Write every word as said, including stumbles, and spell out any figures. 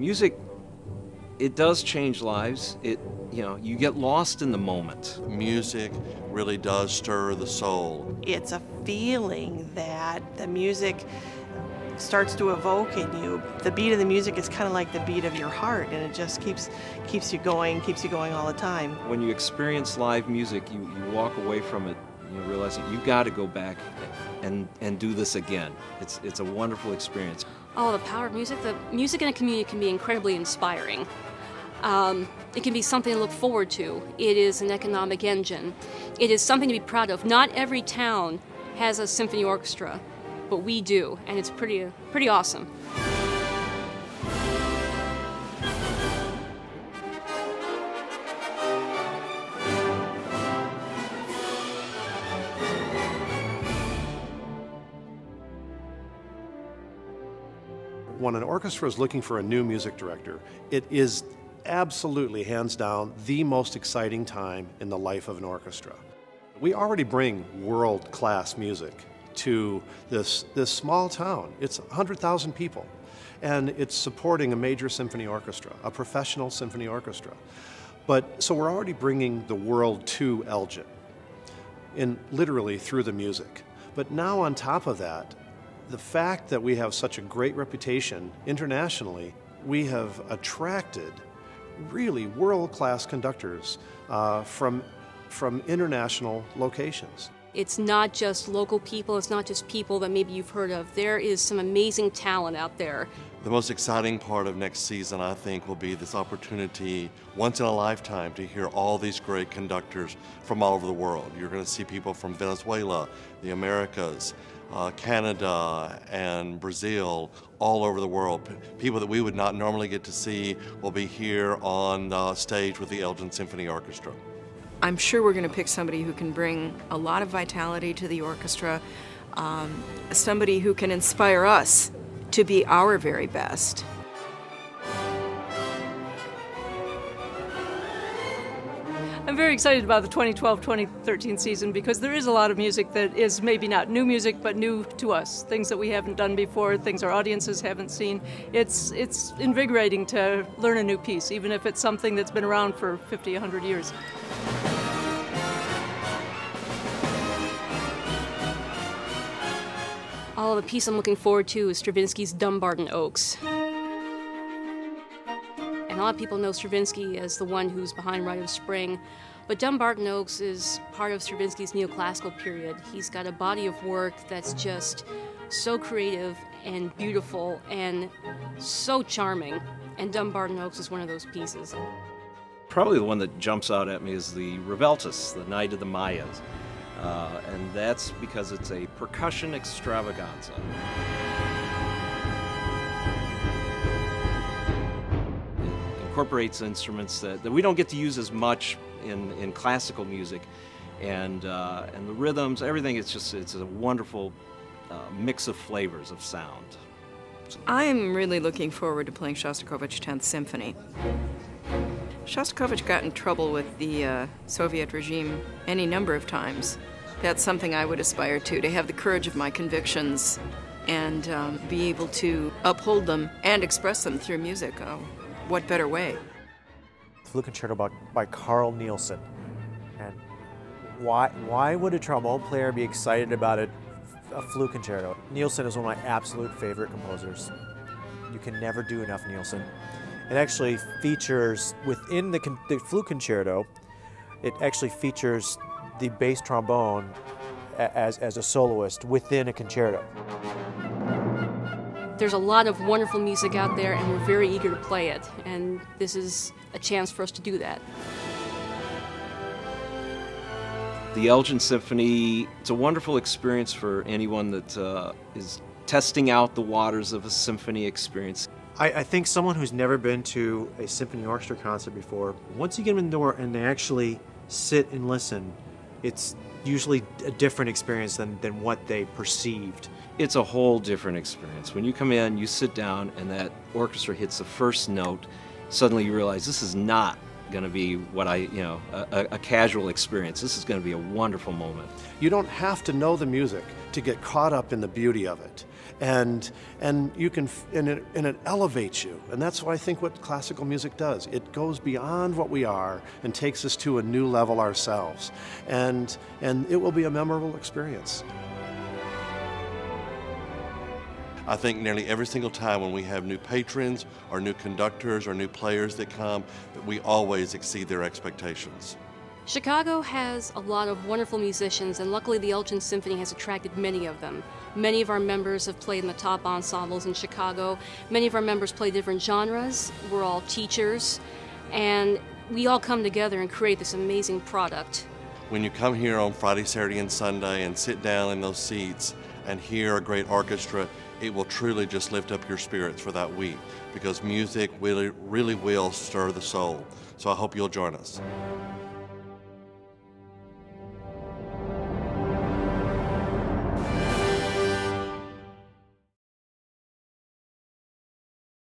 Music, it does change lives. It, you know, you get lost in the moment. Music really does stir the soul. It's a feeling that the music starts to evoke in you. The beat of the music is kind of like the beat of your heart, and it just keeps keeps you going, keeps you going all the time. When you experience live music, you, you walk away from it, you know, realizing you've got to go back and, and do this again. It's, it's a wonderful experience. Oh, the power of music. The music in a community can be incredibly inspiring. Um, it can be something to look forward to. It is an economic engine. It is something to be proud of. Not every town has a symphony orchestra, but we do, and it's pretty, pretty awesome. When an orchestra is looking for a new music director, it is absolutely, hands down, the most exciting time in the life of an orchestra. We already bring world-class music to this, this small town. It's one hundred thousand people, and it's supporting a major symphony orchestra, a professional symphony orchestra. But, so we're already bringing the world to Elgin, in, literally through the music. But now on top of that, the fact that we have such a great reputation internationally, we have attracted really world-class conductors uh, from, from international locations. It's not just local people, it's not just people that maybe you've heard of. There is some amazing talent out there. The most exciting part of next season, I think, will be this opportunity, once in a lifetime, to hear all these great conductors from all over the world. You're going to see people from Venezuela, the Americas, uh, Canada, and Brazil, all over the world. P people that we would not normally get to see will be here on uh, stage with the Elgin Symphony Orchestra. I'm sure we're going to pick somebody who can bring a lot of vitality to the orchestra, um, somebody who can inspire us to be our very best. I'm very excited about the twenty twelve twenty thirteen season because there is a lot of music that is maybe not new music, but new to us. Things that we haven't done before, things our audiences haven't seen. It's, it's invigorating to learn a new piece, even if it's something that's been around for fifty, a hundred years. Oh, the piece I'm looking forward to is Stravinsky's Dumbarton Oaks. And a lot of people know Stravinsky as the one who's behind Rite of Spring, but Dumbarton Oaks is part of Stravinsky's neoclassical period. He's got a body of work that's just so creative and beautiful and so charming, and Dumbarton Oaks is one of those pieces. Probably the one that jumps out at me is the Reveltas, the Night of the Mayas. Uh, and that's because it's a percussion extravaganza. It incorporates instruments that, that we don't get to use as much in, in classical music, and, uh, and the rhythms, everything, it's just, it's a wonderful uh, mix of flavors of sound. So. I'm really looking forward to playing Shostakovich tenth Symphony. Shostakovich got in trouble with the uh, Soviet regime any number of times. That's something I would aspire to, to have the courage of my convictions and um, be able to uphold them and express them through music. Oh, what better way? Flute Concerto by, by Carl Nielsen. And why, why would a trombone player be excited about a, a flute concerto? Nielsen is one of my absolute favorite composers. You can never do enough Nielsen. It actually features, within the, con the flute concerto, it actually features the bass trombone as, as a soloist within a concerto. There's a lot of wonderful music out there, and we're very eager to play it, and this is a chance for us to do that. The Elgin Symphony, it's a wonderful experience for anyone that uh, is testing out the waters of a symphony experience. I, I think someone who's never been to a symphony orchestra concert before, once you get them in the door and they actually sit and listen, it's usually a different experience than, than what they perceived. It's a whole different experience. When you come in, you sit down, and that orchestra hits the first note, suddenly you realize this is not going to be what I, you know, a, a casual experience. This is going to be a wonderful moment. You don't have to know the music to get caught up in the beauty of it. And, and you can, and it, and it elevates you. And that's what I think what classical music does. It goes beyond what we are and takes us to a new level ourselves. And, and it will be a memorable experience. I think nearly every single time when we have new patrons or new conductors or new players that come, that we always exceed their expectations. Chicago has a lot of wonderful musicians, and luckily the Elgin Symphony has attracted many of them. Many of our members have played in the top ensembles in Chicago. Many of our members play different genres. We're all teachers, and we all come together and create this amazing product. When you come here on Friday, Saturday, and Sunday and sit down in those seats and hear a great orchestra, it will truly just lift up your spirits for that week, because music really, really will stir the soul. So I hope you'll join us.